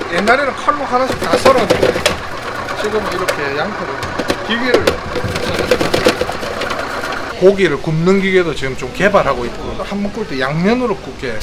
옛날에는 칼로 하나씩 다 썰었는데 지금은 이렇게 양파를 기계를 고기를 굽는 기계도 지금 좀 개발하고 있고 한 번 굽을 때 양면으로 굽게.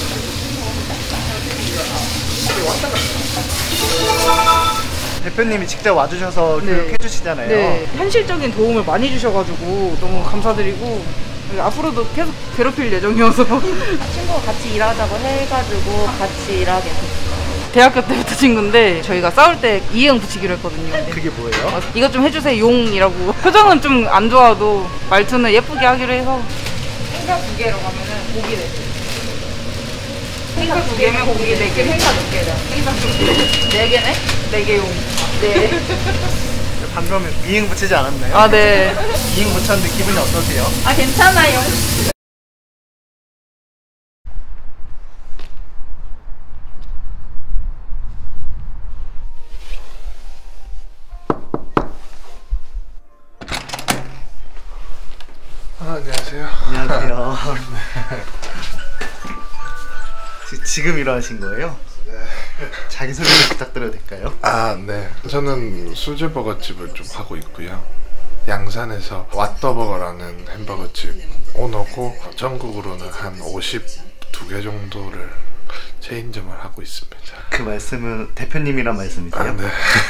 대표님이 직접 와주셔서 네. 교육해 주시잖아요. 네, 현실적인 도움을 많이 주셔가지고 너무 감사드리고 앞으로도 계속 괴롭힐 예정이어서 친구가 같이 일하자고 해가지고 같이 일하게 됐어요. 대학교 때부터 친구인데 저희가 싸울 때 이응 붙이기로 했거든요. 근데 그게 뭐예요? 이것 좀 해주세요 용이라고. 표정은 좀 안 좋아도 말투는 예쁘게 하기로 해서 행사 2개로 가면은 고기 4개. 행사 2개면 고기 4개. 행사 몇 개다? 행사 2개. 4개네? 4개 용. 네. 방금 이응 붙이지 않았나요? 아, 네. 이응 붙였는데 기분이 어떠세요? 아, 괜찮아요. 안녕하세요. 안녕하세요. 지금 일어나신 거예요? 네. 자기소개 좀 부탁드려도 될까요? 아, 네. 저는 수제버거집을 좀 하고 있고요. 양산에서 왓더버거라는 햄버거집 오너고 전국으로는 한 52개 정도를 체인점을 하고 있습니다. 그 말씀은 대표님이란 말씀이세요? 아, 네.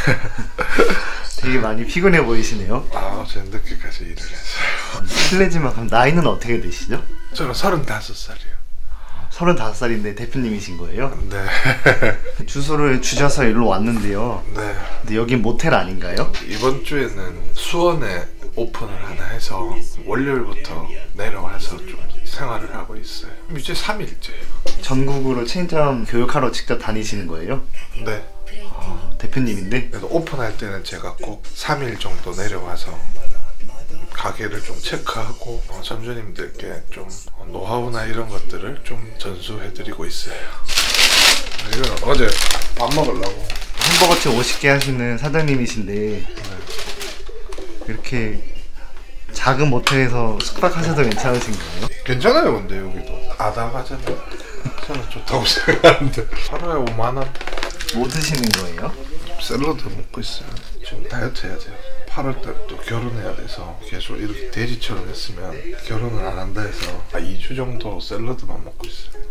되게 많이 피곤해 보이시네요. 아, 어제 늦게까지 일을 했어요. 실례지만 그럼 나이는 어떻게 되시죠? 저는 35살이요. 35살인데 대표님이신 거예요? 네. 주소를 주셔서 일로 왔는데요. 네. 근데 여긴 모텔 아닌가요? 이번 주에는 수원에 오픈을 하나 해서 월요일부터 내려와서 좀 생활을 하고 있어요. 이제 3일째예요. 전국으로 체인점 교육하러 직접 다니시는 거예요? 네. 대표님인데? 그래서 오픈할 때는 제가 꼭 3일 정도 내려와서 가게를 좀 체크하고 점주님들께 좀 노하우나 이런 것들을 좀 전수해드리고 있어요. 이건 어제 밥 먹으려고. 햄버거집 50개 하시는 사장님이신데 이렇게 작은 모텔에서 숙박하셔도 괜찮으신 거예요? 괜찮아요. 근데 여기도 아담하잖아요. 저는 좋다고 생각하는데 하루에 5만원. 뭐 드시는 거예요? 샐러드 먹고 있어요. 지금 다이어트 해야 돼요. 8월달 또 결혼해야 돼서 계속 이렇게 대리처럼 했으면 결혼을 안 한다 해서 2주 정도 샐러드만 먹고 있어요.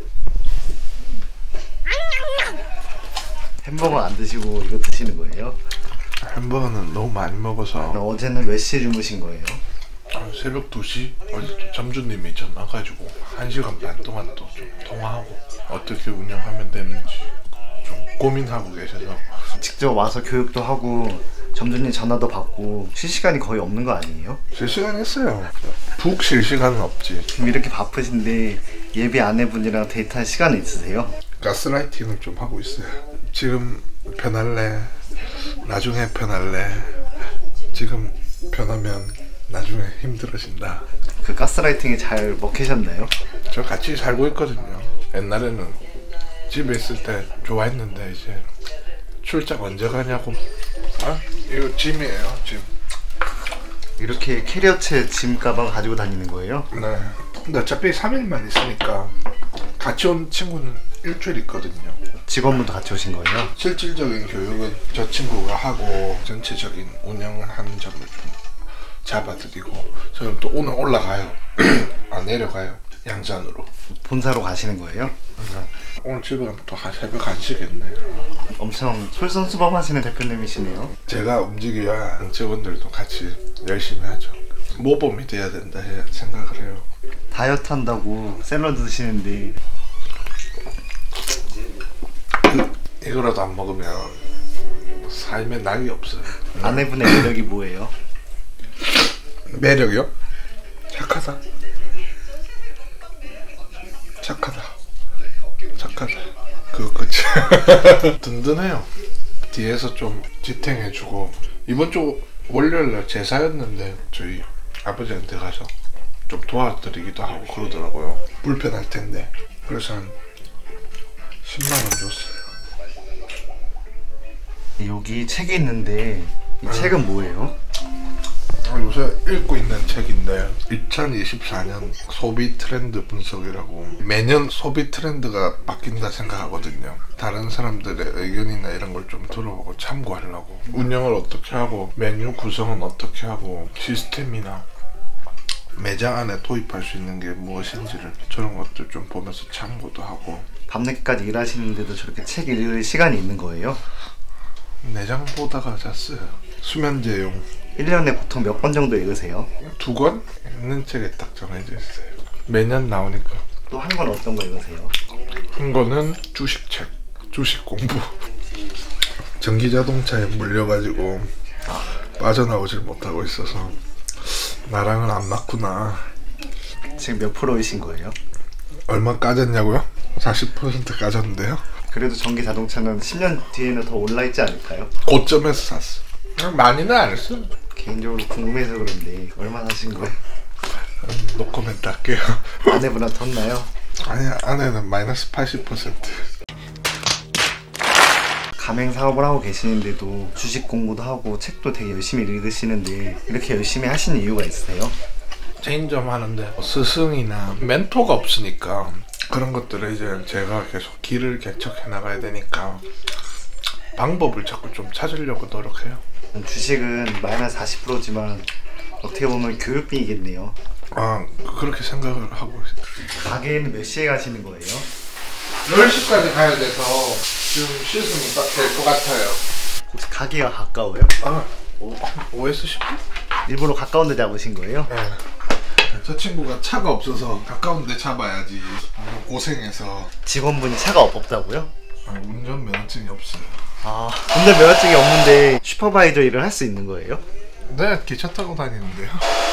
햄버거 안 드시고 이거 드시는 거예요? 햄버거는 너무 많이 먹어서 어제는 몇 시에 주무신 거예요? 새벽 2시 어제 또 점주님이 전화가지고 1시간 반 동안 또 좀 통화하고 어떻게 운영하면 되는지 좀 고민하고 계셔서 직접 와서 교육도 하고 점주님 전화도 받고 쉴 시간이 거의 없는 거 아니에요? 실시간 했어요. 푹 쉴 시간은 없지. 지금 이렇게 바쁘신데 예비 아내분이랑 데이트할 시간은 있으세요? 가스라이팅을 좀 하고 있어요. 지금 편할래? 나중에 편할래? 지금 편하면 나중에 힘들어진다. 그 가스라이팅이 잘 먹히셨나요? 저 같이 살고 있거든요. 옛날에는 집에 있을 때 좋아했는데 이제 출장 언제 가냐고. 아? 이거 짐이에요, 짐. 이렇게 캐리어체 짐 가방 가지고 다니는 거예요? 네. 근데 어차피 3일만 있으니까 같이 온 친구는 일주일 있거든요. 직원분도 같이 오신 거예요? 실질적인 교육은 저 친구가 하고 전체적인 운영을 하는 점을 좀 잡아드리고 저는 또 오늘 올라가요. 아, 내려가요. 양산으로. 본사로 가시는 거예요? 오늘 집에 가면 또 새벽 1시겠네. 엄청 솔선수범하시는 대표님이시네요. 제가 움직여야 직원들도 같이 열심히 하죠. 모범이 돼야 된다 생각을 해요. 다이어트 한다고 샐러드 드시는데 이거라도 안 먹으면 삶에 낙이 없어요. 아내분의 매력이 뭐예요? 매력이요? 착하다. 착하다. 착하다. 그거 끝이. 든든해요. 뒤에서 좀 지탱해주고 이번 주 월요일날 제사였는데 저희 아버지한테 가서 좀 도와드리기도 하고 그러더라고요. 불편할 텐데 그래서 한 10만원 줬어요. 여기 책이 있는데 이 책은 뭐예요? 요새 읽고 있는 책인데 2024년 소비 트렌드 분석이라고, 매년 소비 트렌드가 바뀐다 생각하거든요. 다른 사람들의 의견이나 이런 걸 좀 들어보고 참고하려고, 운영을 어떻게 하고 메뉴 구성은 어떻게 하고 시스템이나 매장 안에 도입할 수 있는 게 무엇인지를, 저런 것들 좀 보면서 참고도 하고. 밤늦게까지 일하시는데도 저렇게 책 읽을 시간이 있는 거예요? 내장 보다가 잤어요. 수면제용. 1년에 보통 몇 권 정도 읽으세요? 2권? 읽는 책에 딱 정해져 있어요. 매년 나오니까. 또 한 권 어떤 거 읽으세요? 한 거는 주식책, 주식 공부. 전기자동차에 물려가지고 빠져나오질 못하고 있어서 나랑은 안 맞구나. 지금 몇 프로이신 거예요? 얼마 까졌냐고요? 40% 까졌는데요. 그래도 전기 자동차는 10년 뒤에는 더 올라있지 않을까요? 고점에서 샀어. 많이는 안 했어. 개인적으로 궁금해서 그런데 얼마나 하신 거예요? 노코멘트 할게요. 아내분한테 텄나요? 아니, 아내는 마이너스 80%. 가맹 사업을 하고 계시는데도 주식 공부도 하고 책도 되게 열심히 읽으시는데 이렇게 열심히 하시는 이유가 있으세요? 체인점 하는데 스승이나 멘토가 없으니까 그런 것들을 이제 제가 계속 길을 개척해 나가야 되니까 방법을 자꾸 좀 찾으려고 노력해요. 주식은 마이너스 40%지만 어떻게 보면 교육비이겠네요. 아, 그렇게 생각을 하고 있어요. 가게에는 몇 시에 가시는 거예요? 10시까지 가야 돼서 지금 씻으면 딱 될 것 같아요. 혹시 가게가 가까워요? 아, 5에서 10분? 일부러 가까운 데 잡으신 거예요? 네. 저 친구가 차가 없어서 가까운 데 잡아야지 고생해서. 직원분이 차가 없다고요? 아, 운전 면허증이 없어요. 아, 운전 면허증이 없는데 슈퍼바이저 일을 할 수 있는 거예요? 네, 기차 타고 다니는데요.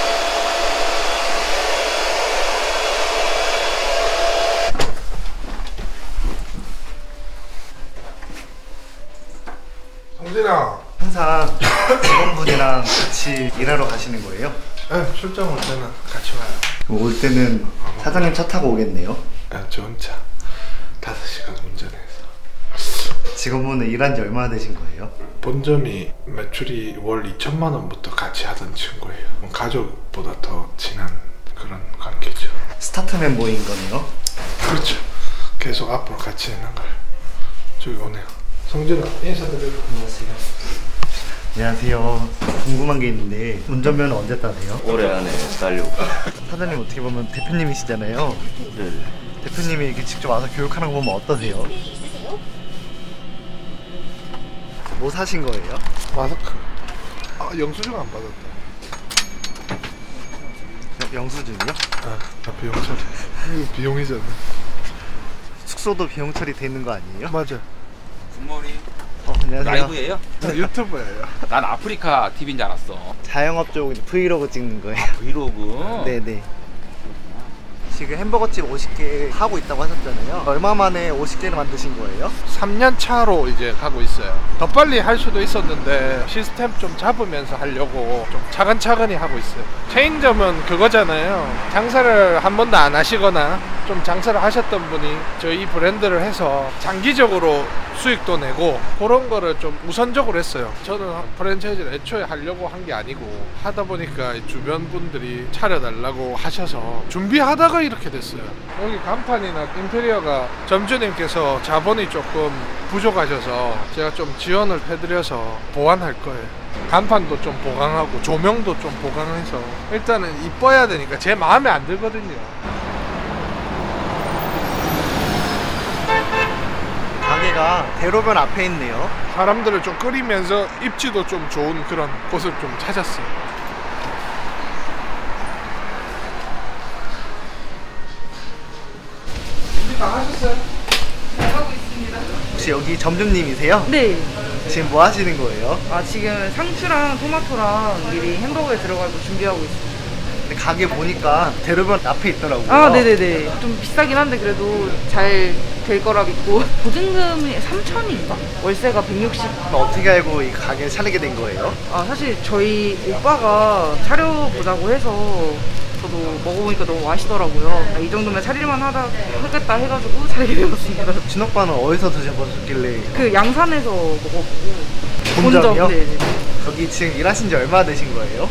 성진아. 항상 직원분이랑 같이 일하러 가시는 거예요? 네, 출장 올 때는 같이 와요. 그럼 올 때는 사장님 차 타고 오겠네요? 네, 저 혼자 5시간 운전해서. 직원분은 일한 지 얼마나 되신 거예요? 본점이 매출이 월 2천만 원부터 같이 하던 친구예요. 가족보다 더 친한 그런 관계죠. 스타트 멤버인 거네요? 그렇죠. 계속 앞으로 같이 있는 걸. 저기 오네요. 성진아, 인사드려요. 안녕하세요. 안녕하세요. 궁금한 게 있는데 운전면허 언제 따세요? 올해 안에 따려고. 사장님 어떻게 보면 대표님이시잖아요. 네. 대표님이 이렇게 직접 와서 교육하는 거 보면 어떠세요? 뭐 사신 거예요? 마스크. 아, 영수증 안 받았다. 영수증이요? 아, 비용 처리. 이거 비용이잖아. 숙소도 비용 처리 돼 있는 거 아니에요? 맞아. 굿모닝. 안녕하세요. 라이브예요? 유튜버예요. 난 아프리카 TV인 줄 알았어. 자영업 쪽 브이로그 찍는 거예요. 브이로그? 네네. 지금 햄버거집 50개 하고 있다고 하셨잖아요. 얼마 만에 50개를 만드신 거예요? 3년 차로 이제 가고 있어요. 더 빨리 할 수도 있었는데 시스템 좀 잡으면서 하려고 좀 차근차근히 하고 있어요. 체인점은 그거잖아요. 장사를 한 번도 안 하시거나 좀 장사를 하셨던 분이 저희 브랜드를 해서 장기적으로 수익도 내고 그런 거를 좀 우선적으로 했어요. 저는 프랜차이즈를 애초에 하려고 한 게 아니고 하다 보니까 주변 분들이 차려달라고 하셔서 준비하다가 이렇게 됐어요. 여기 간판이나 인테리어가 점주님께서 자본이 조금 부족하셔서 제가 좀 지원을 해드려서 보완할 거예요. 간판도 좀 보강하고 조명도 좀 보강해서 일단은 이뻐야 되니까 제 마음에 안 들거든요. 가게가 대로변 앞에 있네요. 사람들을 좀 끓이면서 입지도 좀 좋은 그런 곳을 좀 찾았어요. 준비 다 하셨어요? 잘하고 있습니다. 혹시 여기 점주님이세요? 네. 지금 뭐 하시는 거예요? 아, 지금 상추랑 토마토랑 미리 햄버거에 들어가고 준비하고 있어요. 근데 가게 보니까 대로변 앞에 있더라고요. 아, 네네네. 좀 비싸긴 한데 그래도 잘 될 거라 믿고. 보증금이 3,000인가? 월세가 160. 어떻게 알고 이 가게를 차리게 된 거예요? 아, 사실 저희 오빠가 차려보자고 해서 저도 먹어보니까 너무 맛있더라고요. 아, 이 정도면 차릴만 하겠다 해가지고 차리게 되었습니다. 친오빠는 어디서 드셔보셨길래? 그 양산에서 먹어보고. 본점이요? 네네. 여기 지금 일하신 지 얼마나 되신 거예요?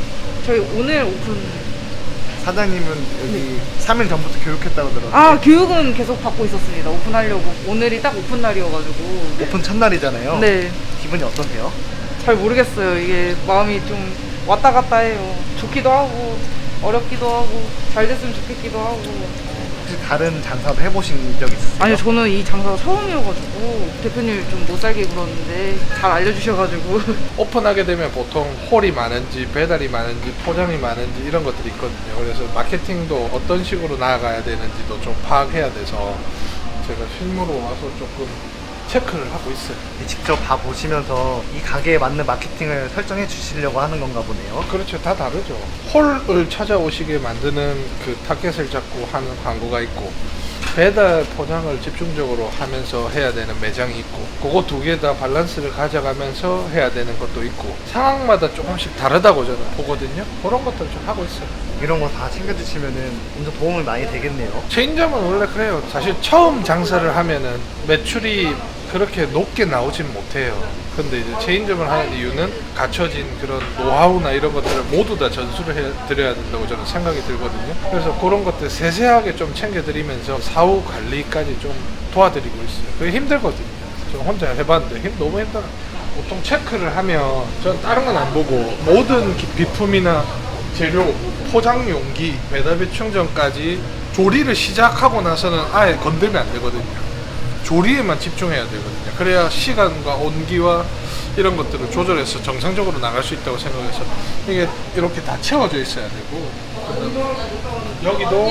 저희 오늘 오픈. 사장님은 여기 3일 전부터 교육했다고 들었는데 아, 교육은 계속 받고 있었습니다. 오픈하려고. 오늘이 딱 오픈 날이어가지고. 오픈 첫날이잖아요. 네. 기분이 어떠세요? 잘 모르겠어요. 이게 마음이 좀 왔다 갔다 해요. 좋기도 하고 어렵기도 하고 잘 됐으면 좋겠기도 하고. 혹시 다른 장사도 해보신 적 있으세요? 아니요, 저는 이 장사가 처음이어가지고 대표님이 좀 못 살게 굴었는데 잘 알려주셔가지고. 오픈하게 되면 보통 홀이 많은지 배달이 많은지 포장이 많은지 이런 것들이 있거든요. 그래서 마케팅도 어떤 식으로 나아가야 되는지도 좀 파악해야 돼서 제가 실무로 와서 조금 체크를 하고 있어요. 직접 봐보시면서 이 가게에 맞는 마케팅을 설정해 주시려고 하는 건가 보네요. 그렇죠. 다 다르죠. 홀을 찾아오시게 만드는 그 타겟을 잡고 하는 광고가 있고, 배달 포장을 집중적으로 하면서 해야 되는 매장이 있고, 그거 두 개 다 밸런스를 가져가면서 해야 되는 것도 있고, 상황마다 조금씩 다르다고 저는 보거든요. 그런 것들을 좀 하고 있어요. 이런 거 다 챙겨주시면은 엄청 도움이 많이 되겠네요. 체인점은 원래 그래요. 사실 처음 장사를 하면은 매출이 그렇게 높게 나오진 못해요. 근데 이제 체인점을 하는 이유는 갖춰진 그런 노하우나 이런 것들을 모두 다 전수를 해드려야 된다고 저는 생각이 들거든요. 그래서 그런 것들 세세하게 좀 챙겨드리면서 사후 관리까지 좀 도와드리고 있어요. 그게 힘들거든요. 저 혼자 해봤는데 너무 힘들어요. 보통 체크를 하면 전 다른 건 안 보고 모든 비품이나 재료, 포장 용기, 배달비 충전까지 조리를 시작하고 나서는 아예 건들면 안 되거든요. 조리에만 집중해야 되거든요. 그래야 시간과 온기와 이런 것들을 조절해서 정상적으로 나갈 수 있다고 생각해서 이게 이렇게 다 채워져 있어야 되고, 여기도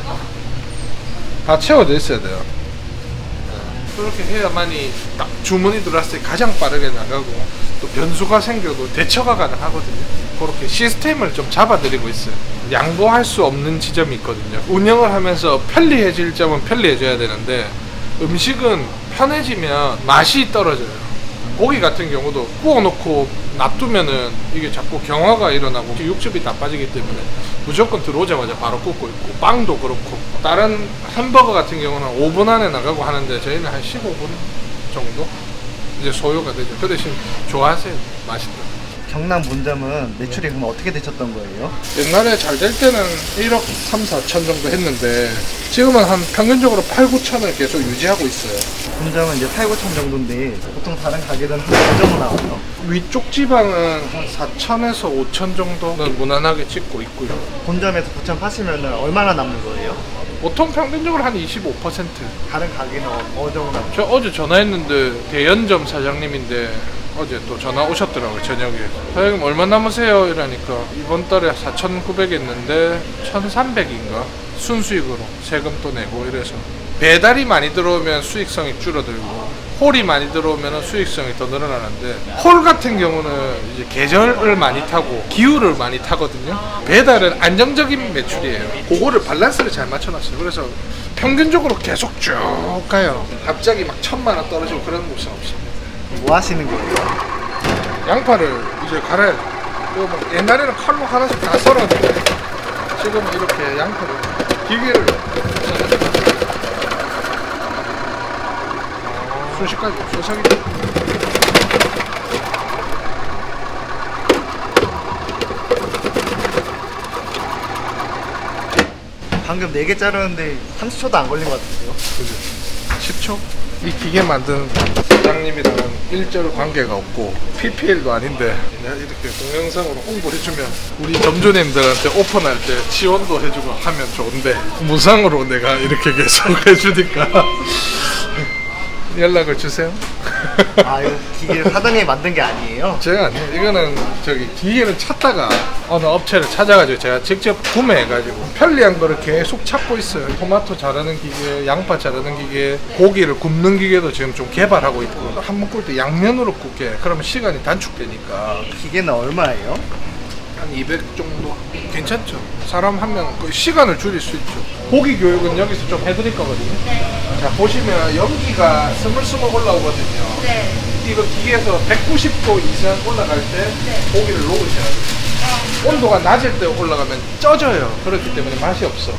다 채워져 있어야 돼요. 그렇게 해야만이 딱 주문이 들어왔을 때 가장 빠르게 나가고, 또 변수가 생겨도 대처가 가능하거든요. 그렇게 시스템을 좀 잡아드리고 있어요. 양보할 수 없는 지점이 있거든요. 운영을 하면서 편리해질 점은 편리해져야 되는데, 음식은 편해지면 맛이 떨어져요. 고기 같은 경우도 구워놓고 놔두면은 이게 자꾸 경화가 일어나고 육즙이 다 빠지기 때문에 무조건 들어오자마자 바로 굽고 있고, 빵도 그렇고, 다른 햄버거 같은 경우는 5분 안에 나가고 하는데 저희는 한 15분 정도 이제 소요가 되죠. 그 대신 좋아하세요. 맛있다. 경남 문점은 매출이 그럼 어떻게 되셨던 거예요? 옛날에 잘 될 때는 1억 3, 4천 정도 했는데 지금은 한 평균적으로 8, 9천을 계속 유지하고 있어요. 문점은 이제 8, 9천 정도인데 보통 다른 가게들은 한 정도 나와요? 위쪽 지방은 한 4천에서 5천 정도는 무난하게 찍고 있고요. 본점에서 9천 파시면 얼마나 남는 거예요? 보통 평균적으로 한 25%. 다른 가게는 어느 정도 남는 저 어제 전화했는데 대연점 사장님인데 어제 또 전화 오셨더라고요. 저녁에 사장님 얼마 남으세요? 이러니까 이번 달에 4,900 했는데 1,300인가 순수익으로 세금 또 내고 이래서 배달이 많이 들어오면 수익성이 줄어들고 홀이 많이 들어오면 수익성이 더 늘어나는데, 홀 같은 경우는 이제 계절을 많이 타고 기후를 많이 타거든요. 배달은 안정적인 매출이에요. 그거를 밸런스를 잘 맞춰놨어요. 그래서 평균적으로 계속 쭉 가요. 갑자기 막 1,000만 원 떨어지고 그런 모습은 없습니다. 뭐 하시는 거예요? 양파를 이제 갈아야 돼. 그리고 막 옛날에는 칼로 하나씩 다 썰었는데 지금은 이렇게 양파를 기계를 순식간에 소상이 방금 4개 자르는데 30초도 안 걸린 것 같은데요? 그죠? 10초? 이 기계 만든 사장님이랑은 일절 관계가 없고 PPL도 아닌데 내가 이렇게 동영상으로 홍보해주면 우리 점주님들한테 오픈할 때 지원도 해주고 하면 좋은데 무상으로 내가 이렇게 계속 해주니까 연락을 주세요. 아, 이거 기계 사장님이 만든 게 아니에요? 제가 아니에요. 이거는 저기 기계를 찾다가 어느 업체를 찾아가지고 제가 직접 구매해가지고 편리한 거를 계속 찾고 있어요. 토마토 자르는 기계, 양파 자르는 기계, 고기를 굽는 기계도 지금 좀 개발하고 있고, 한 번 굽을 때 양면으로 굽게, 그러면 시간이 단축되니까 기계는 얼마예요? 한 200 정도 괜찮죠. 사람 한 명 그 시간을 줄일 수 있죠. 고기 교육은 여기서 좀 해드릴 거거든요. 자, 보시면 연기가 스물스물 올라오거든요. 네. 이거 기계에서 190도 이상 올라갈 때 고기를 놓으셔야 돼요. 온도가 낮을 때 올라가면 쪄져요. 그렇기 때문에 맛이 없어.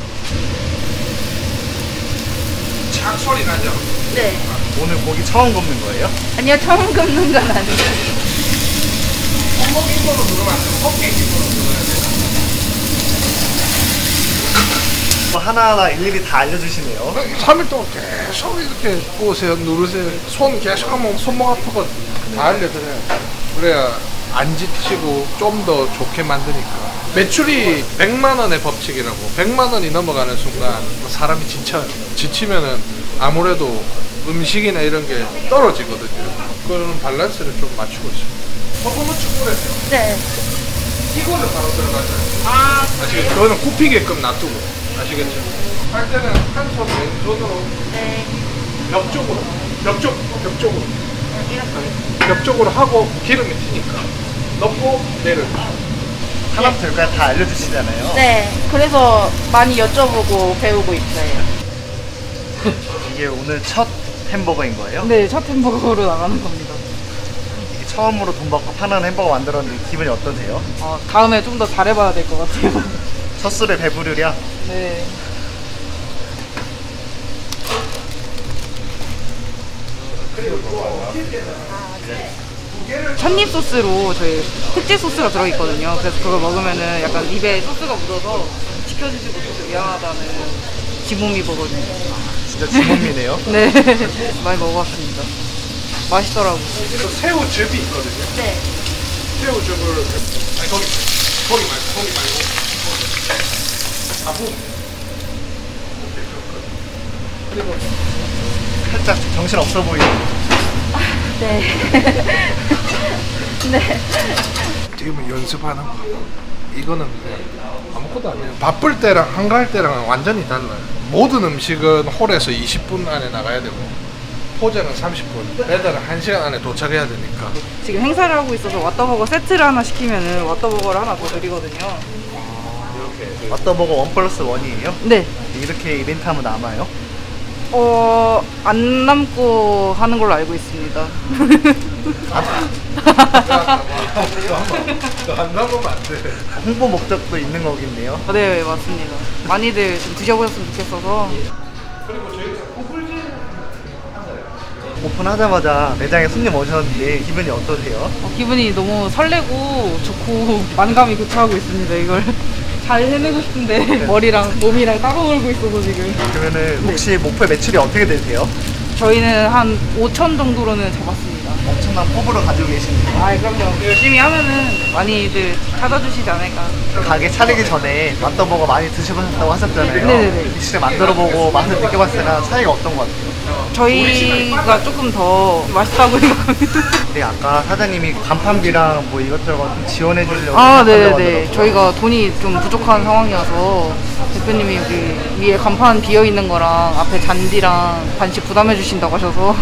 착 소리 나죠? 네. 오늘 고기 처음 굽는 거예요? 아니요, 처음 굽는 건 아니에요. 손목 힘으로 누르면 안 돼요. 어깨 힘으로 눌러야 돼요. 뭐 하나하나 일일이 다 알려주시네요. 3일 동안 계속 이렇게 보세요, 누르세요. 손 계속 하면 손목 아프거든요. 다 알려드려요. 그래야 안 지치고 좀 더 좋게 만드니까. 매출이 100만 원의 법칙이라고. 100만 원이 넘어가는 순간 사람이 지치면은 아무래도 음식이나 이런 게 떨어지거든요. 그런 밸런스를 좀 맞추고 있습니다. 퍼포먼스 축구래요. 네. 이거는 바로 들어가죠. 아시겠죠? 그거는 굽히게끔 놔두고. 아시겠죠? 할 때는 한 손 왼손으로 네. 벽 쪽으로 벽 쪽으로 하고 기름이 튀니까 넣고 내려. 하나부터 열까지 다 알려주시잖아요. 네. 그래서 많이 여쭤보고 배우고 있어요. 이게 오늘 첫 햄버거인 거예요? 네, 첫 햄버거로 나가는 겁니다. 이게 처음으로 돈 받고 파는 햄버거 만들었는데 기분이 어떠세요? 다음에 좀 더 잘해봐야 될 것 같아요. 첫 술에 배부르랴? 네. 첫입 소스로 저희 특제 소스가 들어있거든요. 그래서 그걸 먹으면은 약간 입에 소스가 묻어서 지켜주지 못해서 미안하다는 지몸이거든요. 진짜 지몸이네요. 네. 많이 먹어봤습니다. 맛있더라고요. 새우즙이 있거든요. 네. 새우즙을 아니 거기 말고 다 부으면 그리고 살짝 정신 없어 보이는. 네. 네. 지금은 연습하는 거. 이거는 그냥 아무것도 아니에요. 바쁠 때랑 한가할 때랑은 완전히 달라요. 모든 음식은 홀에서 20분 안에 나가야 되고 포장은 30분, 배달은 1시간 안에 도착해야 되니까. 지금 행사를 하고 있어서 왓더버거 세트를 하나 시키면은 왓더버거를 하나 더 드리거든요. 왓더버거 1+1이에요? 네. 이렇게 이벤트 하면 남아요? 안 남고 하는 걸로 알고 있습니다. 안 남으면 안 돼. 홍보 목적도 있는 거겠네요. 네, 맞습니다. 많이들 좀 드셔보셨으면 좋겠어서. 오픈하자마자 매장에 손님 오셨는데 기분이 어떠세요? 기분이 너무 설레고 좋고 만감이 교차하고 있습니다. 이걸 잘 해내고 싶은데 머리랑 몸이랑 따로 놀고 있어서 지금. 그러면은 혹시 목표 매출이 어떻게 되세요? 저희는 한 5천 정도로는 잡았습니다. 엄청난 포부를 가지고 계시네요. 아, 그럼요. 열심히 하면은 많이들 찾아주시지 않을까. 가게 차리기 전에 왓더버거 많이 드셔보셨다고 하셨잖아요. 네네네. 직접 만들어보고 맛을 느껴봤을 때 차이가 어떤 것 같아요? 저희가 조금 더 맛있다고 생각합니다. 근데 아까 사장님이 간판비랑 뭐 이것저것 좀 지원해 주려고 네네네. 하더라고요. 저희가 돈이 좀 부족한 상황이어서 대표님이 여기 위에 간판 비어 있는 거랑 앞에 잔디랑 반씩 부담해 주신다고 하셔서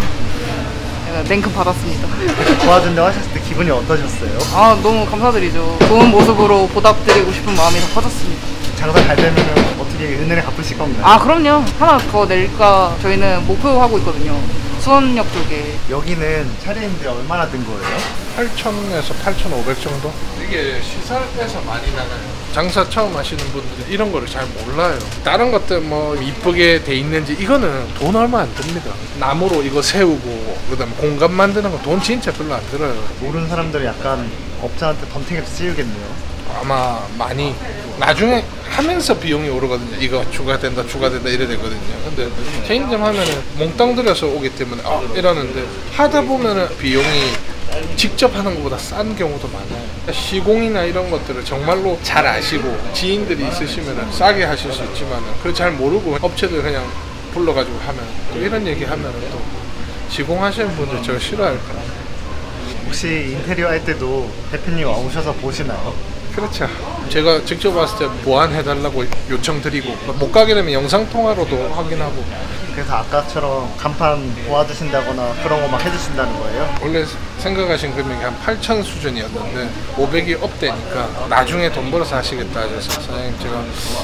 제가 냉큼 받았습니다. 도와준다고 하셨을 때 기분이 어떠셨어요? 너무 감사드리죠. 좋은 모습으로 보답드리고 싶은 마음이 더 커졌습니다. 장사 잘 되면 어떻게 은혜를 갚으실 건가요? 그럼요. 하나 더 낼까 저희는 목표하고 있거든요. 수원역 쪽에. 여기는 차리는데 얼마나 든 거예요? 8,000에서 8,500 정도? 이게 시설에서 많이 나가요. 장사 처음 하시는 분들은 이런 거를 잘 몰라요. 다른 것들 뭐 이쁘게 돼 있는지 이거는 돈 얼마 안 듭니다. 나무로 이거 세우고 그다음에 공간 만드는 거 돈 진짜 별로 안 들어요. 모르는 사람들은 약간 업자한테 덤탱이도 씌우겠네요. 아마 많이 나중에 하면서 비용이 오르거든요. 이거 추가된다 이래 되거든요. 근데 체인점 하면은 몽땅 들여서 오기 때문에 이러는데 하다 보면은 비용이 직접 하는 것보다 싼 경우도 많아요. 시공이나 이런 것들을 정말로 잘 아시고 지인들이 있으시면 싸게 하실 수 있지만 그걸 잘 모르고 업체들 그냥 불러가지고 하면 또 이런 얘기 하면 또 시공하시는 분들 저 싫어할 거예요. 혹시 인테리어 할 때도 대표님 오셔서 보시나요? 그렇죠. 제가 직접 왔을 때 보완해달라고 요청드리고 못 가게 되면 영상통화로도 확인하고. 그래서 아까처럼 간판 도와주신다거나 그런 거 막 해주신다는 거예요? 원래 생각하신 금액이 한 8,000 수준이었는데 500이 업되니까 나중에 돈 벌어서 하시겠다 하셔서 사장님 제가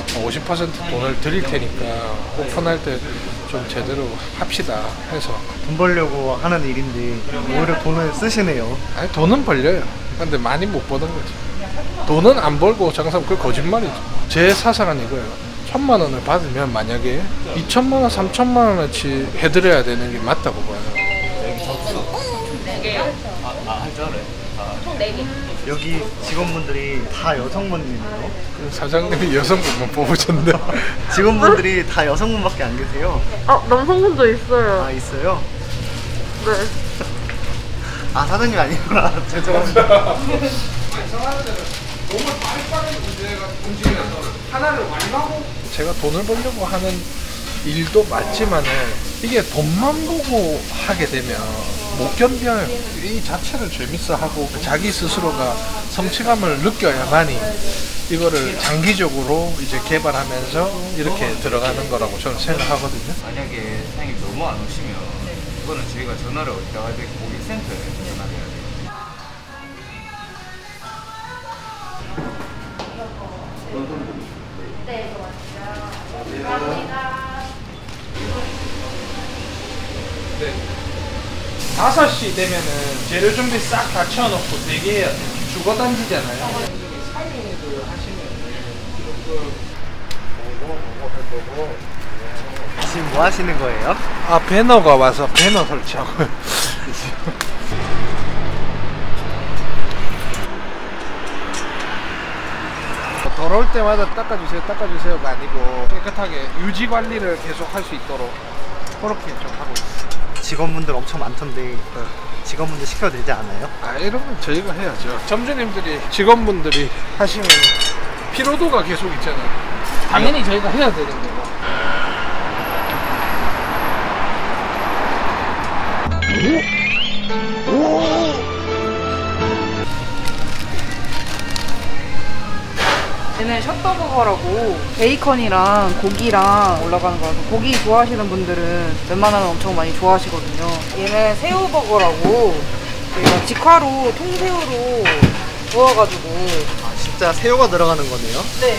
50% 돈을 드릴 테니까 오픈할 때 좀 제대로 합시다 해서. 돈 벌려고 하는 일인데 오히려 돈을 쓰시네요. 아니 돈은 벌려요. 근데 많이 못 버는 거죠. 돈은 안 벌고 장사하면 그게 거짓말이죠. 제 사상은 이거예요. 1,000만 원을 받으면 만약에 2,000만 원, 3,000만 원어치 해드려야 되는 게 맞다고 봐요. 할 줄 알아요? 총 4개. 여기 직원분들이 다 여성분이네요. 사장님이 여성분만 뽑으셨는데. 직원분들이 다 여성분밖에 안 계세요. 남성분도 있어요. 아, 있어요? 네. 아, 사장님 아니구나. 죄송합니다. 너무 빠르게 문제가 움직여서 하나를 완료하고 제가 돈을 벌려고 하는 일도 맞지만은 이게 돈만 보고 하게 되면 못 견뎌요. 이 자체를 재밌어 하고 자기 스스로가 성취감을 느껴야만이 이거를 장기적으로 이제 개발하면서 이렇게 들어가는 거라고 저는 생각하거든요. 만약에 사장님 너무 안 오시면 그거는 저희가 전화를 어디다가 해야 돼? 고객센터에 전화를 해야 돼요. 네. 5시 되면은 재료 준비 싹 다 채워놓고 4개 해야 돼. 주거 단지잖아요. 살림을 하시면은 지금 뭐 하시는 거예요? 아, 배너가 와서 배너 설치하고. 더러울 때마다 닦아주세요가 아니고 깨끗하게 유지 관리를 계속 할 수 있도록 그렇게 좀 하고 있어요. 직원분들 엄청 많던데 직원분들 시켜도 되지 않아요? 아, 이런 건 저희가 해야죠. 점주님들이 직원분들이 하시면 피로도가 계속 있잖아요. 당연히 저희가 해야 되는 거고. 얘는 셔터버거라고 베이컨이랑 고기랑 올라가는 거라서 고기 좋아하시는 분들은 웬만하면 엄청 많이 좋아하시거든요. 얘는 새우버거라고 저희가 직화로 통새우로 구워가지고. 아, 진짜 새우가 들어가는 거네요? 네.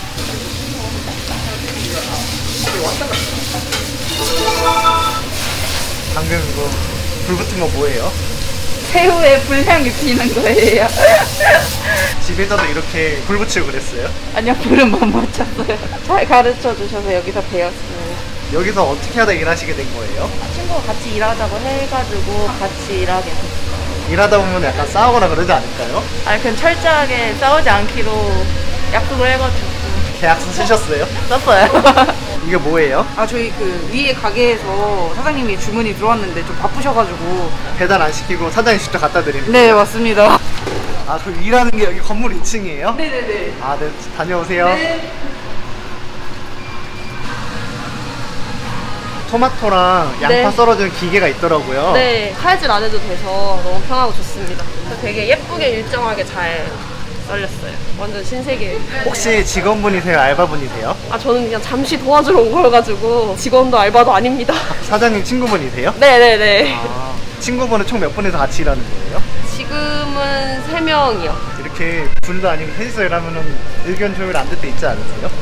방금 이거 불 붙은 거 뭐예요? 새우에 불향이 피는 거예요. 집에서도 이렇게 불 붙이고 그랬어요? 아니요, 불은 못 맞췄어요. 잘 가르쳐 주셔서 여기서 배웠어요. 여기서 어떻게 하다 일하시게 된 거예요? 친구가 같이 일하자고 해가지고 같이 일하게 됐어요. 일하다 보면 약간 싸우거나 그러지 않을까요? 아니, 그냥 철저하게 싸우지 않기로 약속을 해가지고 계약서 쓰셨어요? 썼어요. 이게 뭐예요? 아, 저희 그 위에 가게에서 사장님이 주문이 들어왔는데 좀 바쁘셔가지고. 배달 안 시키고 사장님 직접 갖다 드립니다. 네, 맞습니다. 아, 그 일하는 게 여기 건물 2층이에요? 네네네. 아, 네, 다녀오세요. 네. 토마토랑 양파 네. 썰어주는 기계가 있더라고요. 네, 칼질 안 해도 돼서 너무 편하고 좋습니다. 되게 예쁘게 일정하게 잘 썰렸어요. 완전 신세계예요. 혹시 직원분이세요? 알바분이세요? 아, 저는 그냥 잠시 도와주러 온 거여가지고 직원도 알바도 아닙니다. 사장님 친구분이세요? 네네네. 아, 친구분은 총 몇 분이서 같이 일하는 거예요? 지금은 3명이요. 이렇게 둘도 아니고 셋이서 일하면은 의견 조율 안 될 때 있지 않으세요?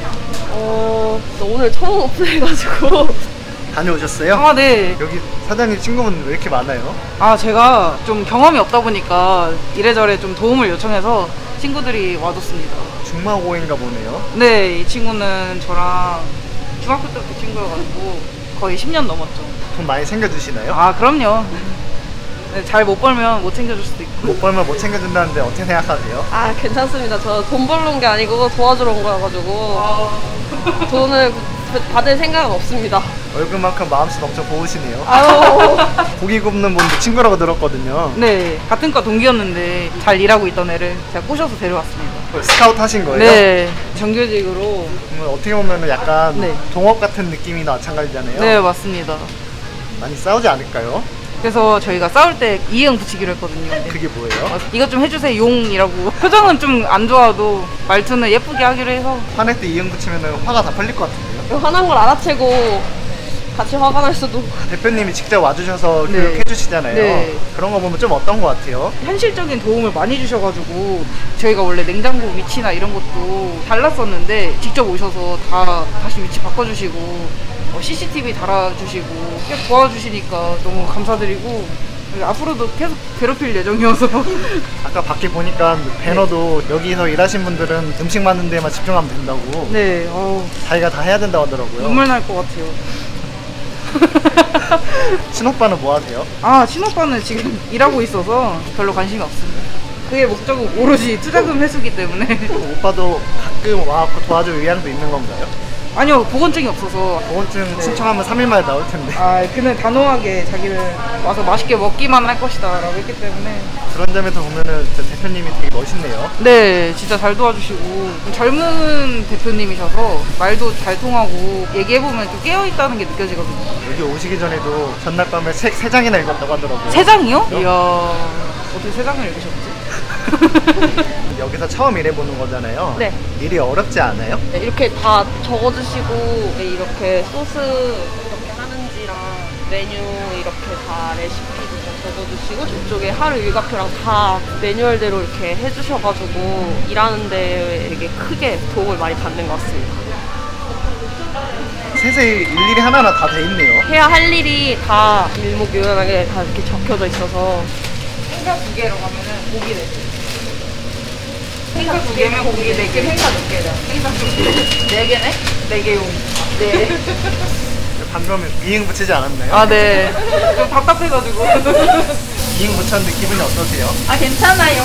오늘 처음 오픈해가지고. 다녀오셨어요? 아, 네. 여기 사장님 친구분 왜 이렇게 많아요? 아, 제가 좀 경험이 없다 보니까 이래저래 좀 도움을 요청해서 친구들이 와줬습니다. 중마고인가 보네요. 네, 이 친구는 저랑 중학교 때부터 친구여가지고 거의 10년 넘었죠. 돈 많이 챙겨주시나요? 아, 그럼요. 네, 잘 못 벌면 못 챙겨줄 수도 있고. 못 벌면 못 챙겨준다는데 어떻게 생각하세요? 아, 괜찮습니다. 저 돈 벌러 온 게 아니고 도와주러 온 거여가지고 돈을 받을 생각은 없습니다. 얼굴만큼 마음씨 엄청 고우시네요. 아유. 고기 굽는 분도 친구라고 들었거든요. 네, 같은 과 동기였는데 잘 일하고 있던 애를 제가 꼬셔서 데려왔습니다. 스카우트 하신 거예요? 네, 정규직으로. 그러면 어떻게 보면 약간 네. 동업 같은 느낌이나 마찬가지잖아요. 네, 맞습니다. 많이 싸우지 않을까요? 그래서 저희가 싸울 때 이응 붙이기로 했거든요. 근데 그게 뭐예요? 이것 좀 해주세요, 용이라고. 표정은 좀 안 좋아도 말투는 예쁘게 하기로 해서. 화낼 때 이응 붙이면 화가 다 풀릴 것 같은데요? 화난 걸 알아채고 같이 화가 날 수도. 대표님이 직접 와주셔서 네. 교육해 주시잖아요. 네. 그런 거 보면 좀 어떤 것 같아요? 현실적인 도움을 많이 주셔가지고 저희가 원래 냉장고 위치나 이런 것도 달랐었는데 직접 오셔서 다 다시 위치 바꿔주시고 CCTV 달아주시고 계속 도와주시니까 너무 감사드리고 앞으로도 계속 괴롭힐 예정이어서. 아까 밖에 보니까 배너도 여기서 일하신 분들은 음식 만드는 데만 집중하면 된다고 네, 자기가 다 해야 된다고 하더라고요. 눈물 날 것 같아요. 친오빠는 뭐 하세요? 아, 친오빠는 지금 일하고 있어서 별로 관심이 없습니다. 그게 목적은 오로지 투자금 회수기 때문에. 오빠도 가끔 와갖고 도와줄 의향도 있는 건가요? 아니요, 보건증이 없어서. 보건증 신청하면 3일 만에 나올 텐데. 아, 그는 단호하게 자기는 와서 맛있게 먹기만 할 것이다 라고 했기 때문에. 그런 점에서 보면은 진짜 대표님이 되게 멋있네요. 네, 진짜 잘 도와주시고 젊은 대표님이셔서 말도 잘 통하고 얘기해보면 좀 깨어있다는 게 느껴지거든요. 여기 오시기 전에도 전날 밤에 책 3장이나 읽었다고 하더라고요. 3장이요? 이야, 어떻게 3장을 읽으셨지? 여기서 처음 일해보는 거잖아요. 네. 일이 어렵지 않아요? 네, 이렇게 다 적어주시고 네, 이렇게 소스 이렇게 하는지랑 메뉴 이렇게 다 레시피도 다 적어주시고 저쪽에 하루 일과표랑 다 매뉴얼대로 이렇게 해주셔가지고 일하는 데 되게 크게 도움을 많이 받는 것 같습니다. 세세히 일일이 하나하나 다 돼 있네요. 해야 할 일이 다 일목요연하게 다 이렇게 적혀져 있어서 행사 2개로 가면은 고기 4개. 행사 2개면 고기 4개, 행사 2개다. 행사 2개. 4개네? 4개용. 네. 방금 미행 붙이지 않았나요? 아, 네. 좀 답답해가지고. 미행 붙였는데 기분이 어떠세요? 아, 괜찮아요.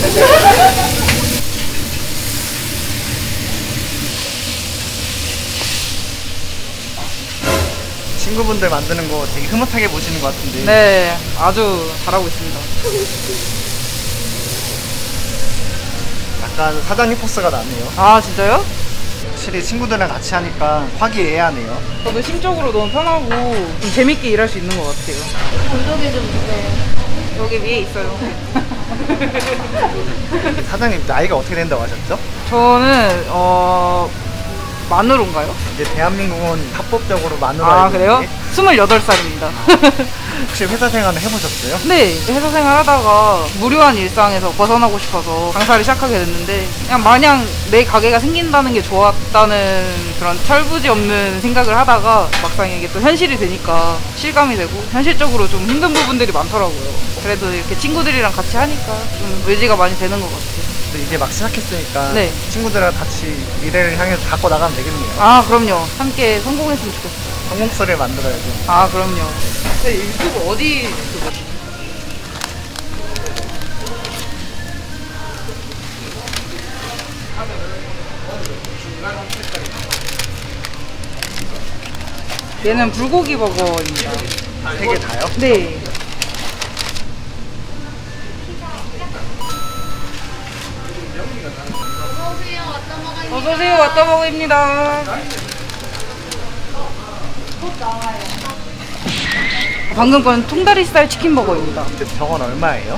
친구분들 만드는 거 되게 흐뭇하게 보시는 것 같은데. 네, 아주 잘하고 있습니다. 약간 사장님 포스가 나네요. 아, 진짜요? 확실히 친구들이랑 같이 하니까 화기애애하네요. 저도 심적으로 너무 편하고 좀 재밌게 일할 수 있는 것 같아요. 본적이 좀 있어요. 여기 위에 있어요. 사장님 나이가 어떻게 된다고 하셨죠? 저는 만으로인가요? 이제 대한민국은 합법적으로 만으로 아, 알고 그래요? 있는데 28살입니다. 혹시 회사 생활을 해보셨어요? 네, 회사 생활 하다가 무료한 일상에서 벗어나고 싶어서 장사를 시작하게 됐는데 그냥 마냥 내 가게가 생긴다는 게 좋았다는 그런 철부지 없는 생각을 하다가 막상 이게 또 현실이 되니까 실감이 되고 현실적으로 좀 힘든 부분들이 많더라고요. 그래도 이렇게 친구들이랑 같이 하니까 좀 의지가 많이 되는 것 같아요. 근데 이제 막 시작했으니까 네. 친구들이랑 같이 미래를 향해서 갖고 나가면 되겠네요. 아, 그럼요. 함께 성공했으면 좋겠어요. 성공서를 만들어야죠. 아, 그럼요. 유튜브 어디 유튜브? 얘는 불고기 버거입니다. 3개 다요? 네. 어서오세요, 왔다먹어입니다. 방금 건 통다리살 치킨버거입니다. 병원 얼마예요?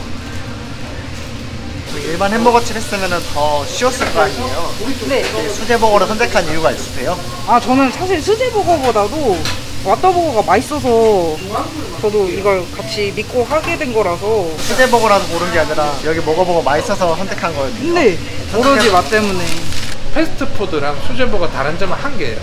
일반 햄버거집 했으면 더 쉬웠을 거 아니에요? 네. 수제버거를 선택한 이유가 있으세요? 아, 저는 사실 수제버거보다도 왓더버거가 맛있어서 저도 이걸 같이 믿고 하게 된 거라서. 수제버거라서 고른 게 아니라 여기 먹어보고 맛있어서 선택한 거였네요. 네, 오로지 맛 때문에. 패스트푸드랑 수제버거 다른 점은 한 개예요.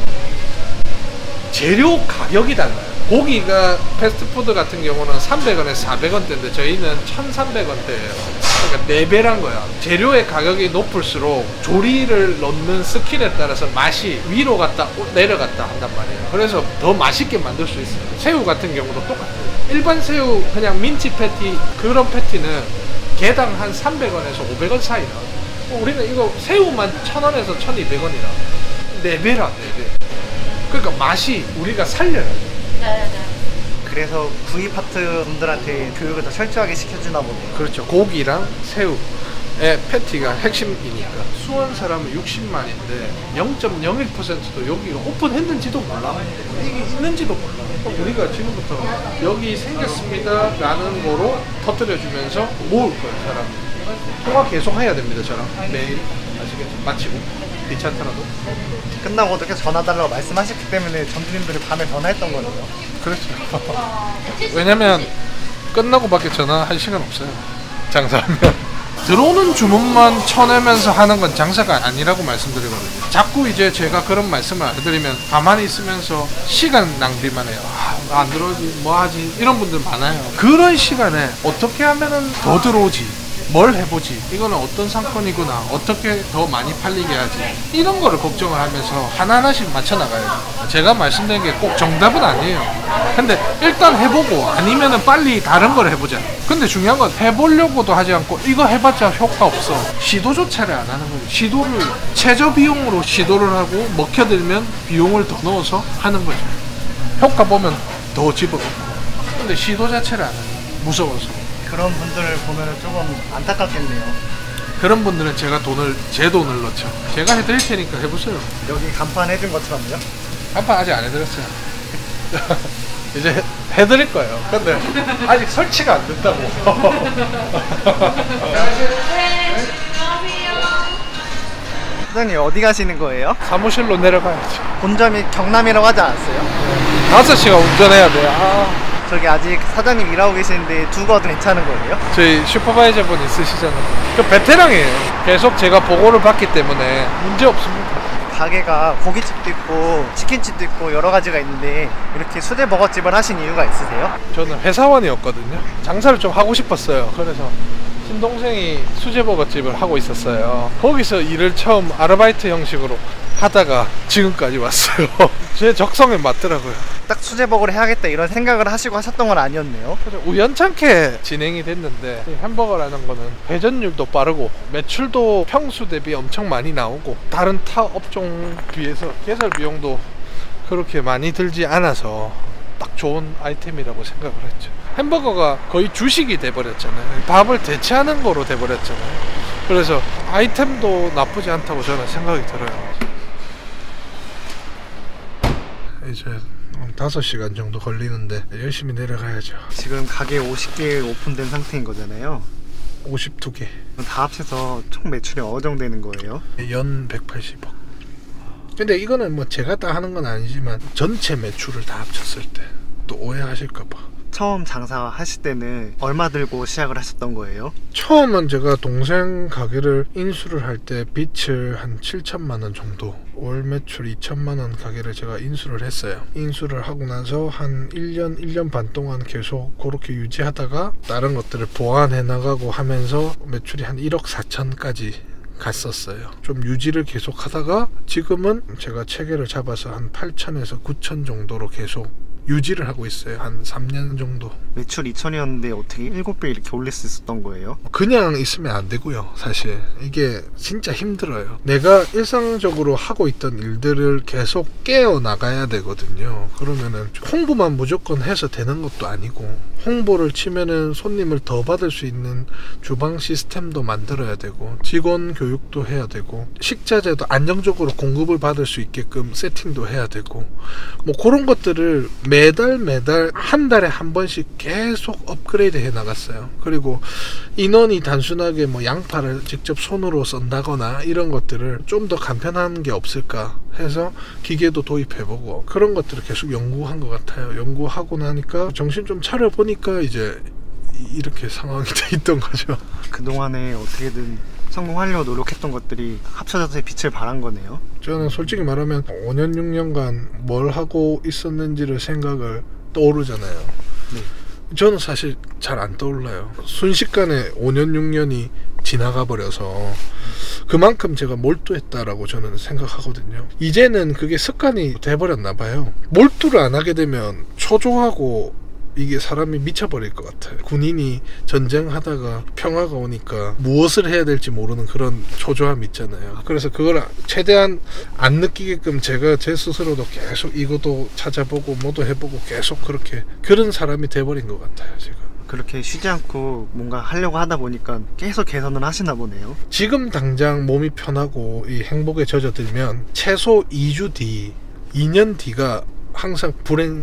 재료 가격이 달라요. 고기가 패스트푸드 같은 경우는 300원에 400원대인데 저희는 1,300원대예요. 그러니까 4배란 거야. 재료의 가격이 높을수록 조리를 넣는 스킬에 따라서 맛이 위로 갔다 내려갔다 한단 말이에요. 그래서 더 맛있게 만들 수 있어요. 새우 같은 경우도 똑같아요. 일반 새우 그냥 민치 패티 그런 패티는 개당 한 300원에서 500원 사이라. 우리는 이거 새우만 1,000원에서 1,200원이라 4배라 4배. 그러니까 맛이 우리가 살려야 돼. 그래서 구이 파트 분들한테 교육을 더 철저하게 시켜주나 보네요. 그렇죠. 고기랑 새우의 패티가 핵심이니까. 수원 사람은 60만인데 0.01%도 여기가 오픈했는지도 몰라. 이게 있는지도 몰라. 우리가 지금부터 여기 생겼습니다 라는 거로 터뜨려주면서 모을 거예요, 사람. 통화 계속 해야 됩니다, 저랑. 매일. 아시겠죠? 마치고. 귀찮더라도. 끝나고도 계속 전화 달라고 말씀하셨기 때문에 점주님들이 밤에 전화했던 거네요. 그렇죠. 왜냐면 끝나고밖에 전화할 시간 없어요. 장사하면. 들어오는 주문만 쳐내면서 하는 건 장사가 아니라고 말씀드리거든요. 자꾸 이제 제가 그런 말씀을 안 드리면 가만히 있으면서 시간 낭비만 해요. 아, 안 들어오지, 뭐 하지, 이런 분들 많아요. 그런 시간에 어떻게 하면은 더 들어오지, 뭘 해보지, 이거는 어떤 상권이구나, 어떻게 더 많이 팔리게 하지, 이런 거를 걱정을 하면서 하나하나씩 맞춰 나가요. 제가 말씀드린 게 꼭 정답은 아니에요. 근데 일단 해보고 아니면은 빨리 다른 걸 해보자. 근데 중요한 건 해보려고도 하지 않고 이거 해봤자 효과 없어, 시도조차를 안 하는 거예요. 시도를 최저 비용으로 시도를 하고 먹혀들면 비용을 더 넣어서 하는 거죠. 효과 보면 더 집어넣고. 근데 시도 자체를 안 해요. 무서워서. 그런 분들을 보면 조금 안타깝겠네요. 그런 분들은 제 돈을 넣죠. 제가 해드릴 테니까 해보세요. 여기 간판 해준 것처럼요? 간판 아직 안 해드렸어요. 이제 해드릴 거예요. 근데 아직 설치가 안 됐다고. 사장님 어디 가시는 거예요? 사무실로 내려가야지. 본점이 경남이라고 하지 않았어요? 5시간 운전해야 돼요. 저기 아직 사장님 일하고 계시는데 두고 와도 괜찮은 거예요? 저희 슈퍼바이저 분 있으시잖아요. 그 베테랑이에요. 계속 제가 보고를 받기 때문에 문제 없습니다. 가게가 고깃집도 있고 치킨집도 있고 여러 가지가 있는데 이렇게 수제버거집을 하신 이유가 있으세요? 저는 회사원이었거든요. 장사를 좀 하고 싶었어요. 그래서 친동생이 수제버거집을 하고 있었어요. 거기서 일을 처음 아르바이트 형식으로 하다가 지금까지 왔어요. 제 적성에 맞더라고요. 딱 수제버거를 해야겠다 이런 생각을 하시고 하셨던 건 아니었네요. 우연찮게 진행이 됐는데, 이 햄버거라는 거는 회전율도 빠르고 매출도 평수 대비 엄청 많이 나오고 다른 타 업종 비해서 개설 비용도 그렇게 많이 들지 않아서 딱 좋은 아이템이라고 생각을 했죠. 햄버거가 거의 주식이 돼버렸잖아요. 밥을 대체하는 거로 돼버렸잖아요. 그래서 아이템도 나쁘지 않다고 저는 생각이 들어요. 이제 5시간 정도 걸리는데 열심히 내려가야죠. 지금 가게 50개 오픈된 상태인 거잖아요. 52개. 다 합쳐서 총 매출이 어느 정도 되는 거예요? 연 180억. 근데 이거는 뭐 제가 다 하는 건 아니지만 전체 매출을 다 합쳤을 때 또 오해하실까봐. 처음 장사하실 때는 얼마 들고 시작을 하셨던 거예요? 처음은 제가 동생 가게를 인수를 할 때 빚을 한 7천만 원 정도, 월 매출 2천만 원 가게를 제가 인수를 했어요. 인수를 하고 나서 한 1년 반 동안 계속 그렇게 유지하다가 다른 것들을 보완해 나가고 하면서 매출이 한 1억 4천까지 갔었어요. 좀 유지를 계속 하다가 지금은 제가 체계를 잡아서 한 8천에서 9천 정도로 계속 유지를 하고 있어요. 한 3년 정도. 매출 2천이었는데 어떻게 7배 이렇게 올릴 수 있었던 거예요? 그냥 있으면 안 되고요. 사실 이게 진짜 힘들어요. 내가 일상적으로 하고 있던 일들을 계속 깨어 나가야 되거든요. 그러면은 홍보만 무조건 해서 되는 것도 아니고, 홍보를 치면은 손님을 더 받을 수 있는 주방 시스템도 만들어야 되고, 직원 교육도 해야 되고, 식자재도 안정적으로 공급을 받을 수 있게끔 세팅도 해야 되고, 뭐 그런 것들을 매달 한 달에 한 번씩 계속 업그레이드 해 나갔어요. 그리고 인원이 단순하게 뭐 양파를 직접 손으로 썬다거나 이런 것들을 좀 더 간편한 게 없을까 해서 기계도 도입해보고 그런 것들을 계속 연구한 것 같아요. 연구하고 나니까 정신 좀 차려보니까 이제 이렇게 상황이 돼 있던 거죠. 그동안에 어떻게든 성공하려고 노력했던 것들이 합쳐져서 빛을 발한 거네요. 저는 솔직히 말하면 5년 6년간 뭘 하고 있었는지를 생각을 떠오르잖아요. 네. 저는 사실 잘 안 떠올라요. 순식간에 5년 6년이 지나가 버려서 그만큼 제가 몰두했다라고 저는 생각하거든요. 이제는 그게 습관이 돼버렸나 봐요. 몰두를 안 하게 되면 초조하고 이게 사람이 미쳐버릴 것 같아요. 군인이 전쟁하다가 평화가 오니까 무엇을 해야 될지 모르는 그런 초조함 있잖아요. 그래서 그걸 최대한 안 느끼게끔 제가 제 스스로도 계속 이것도 찾아보고 뭐도 해보고 계속 그렇게 그런 사람이 돼버린 것 같아요. 제가 그렇게 쉬지 않고 뭔가 하려고 하다 보니까 계속 개선을 하시나 보네요. 지금 당장 몸이 편하고 이 행복에 젖어들면 최소 2주 뒤, 2년 뒤가 항상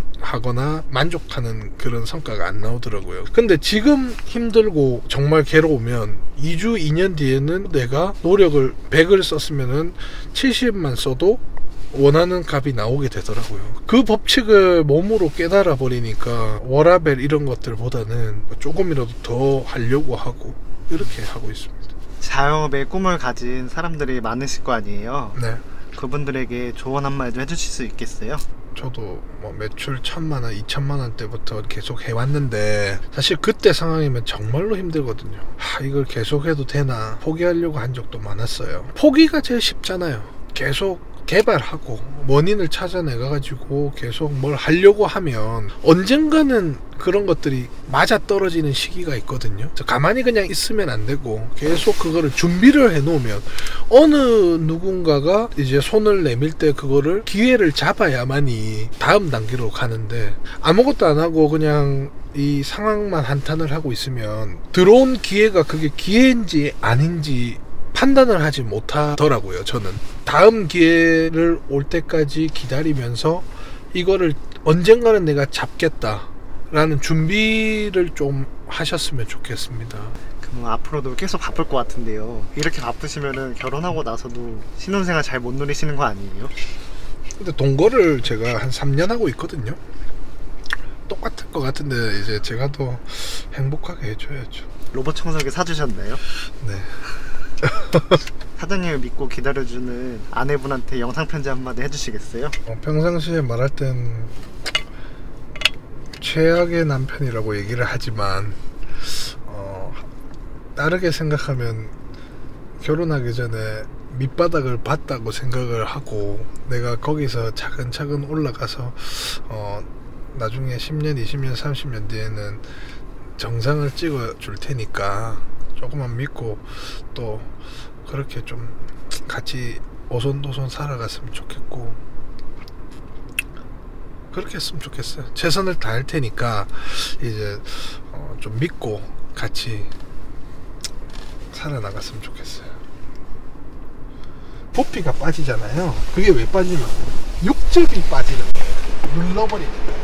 불행하거나 만족하는 그런 성과가 안 나오더라고요. 근데 지금 힘들고 정말 괴로우면 2주, 2년 뒤에는 내가 노력을 100을 썼으면은 70만 써도 원하는 값이 나오게 되더라고요. 그 법칙을 몸으로 깨달아 버리니까 워라벨 이런 것들보다는 조금이라도 더 하려고 하고 이렇게 하고 있습니다. 자영업의 꿈을 가진 사람들이 많으실 거 아니에요? 네. 그분들에게 조언 한마디 해주실 수 있겠어요? 저도 뭐 매출 1,000만 원, 2,000만 원대부터 계속 해왔는데 사실 그때 상황이면 정말로 힘들거든요. 이걸 계속 해도 되나 포기하려고 한 적도 많았어요. 포기가 제일 쉽잖아요. 계속 개발하고 원인을 찾아내가지고 계속 뭘 하려고 하면 언젠가는 그런 것들이 맞아떨어지는 시기가 있거든요. 가만히 그냥 있으면 안 되고 계속 그거를 준비를 해놓으면 어느 누군가가 이제 손을 내밀 때 그거를 기회를 잡아야만이 다음 단계로 가는데, 아무것도 안 하고 그냥 이 상황만 한탄을 하고 있으면 들어온 기회가 그게 기회인지 아닌지 판단을 하지 못하더라고요. 저는 다음 기회를 올 때까지 기다리면서 이거를 언젠가는 내가 잡겠다라는 준비를 좀 하셨으면 좋겠습니다. 그럼 앞으로도 계속 바쁠 것 같은데요. 이렇게 바쁘시면은 결혼하고 나서도 신혼생활 잘 못 누리시는 거 아니에요? 근데 동거를 제가 한 3년 하고 있거든요. 똑같을 것 같은데 이제 제가 더 행복하게 해줘야죠. 로봇 청소기 사주셨나요? 네. 사장님을 믿고 기다려주는 아내분한테 영상 편지 한마디 해주시겠어요? 평상시에 말할 땐 최악의 남편이라고 얘기를 하지만 다르게 생각하면 결혼하기 전에 밑바닥을 봤다고 생각을 하고 내가 거기서 차근차근 올라가서 나중에 10년, 20년, 30년 뒤에는 정상을 찍어 줄 테니까 조금만 믿고 또 그렇게 좀 같이 오손도손 살아갔으면 좋겠고, 그렇게 했으면 좋겠어요. 최선을 다할 테니까 이제 좀 믿고 같이 살아나갔으면 좋겠어요. 부피가 빠지잖아요. 그게 왜 빠지냐면 육즙이 빠지는 거예요. 눌러버리니까.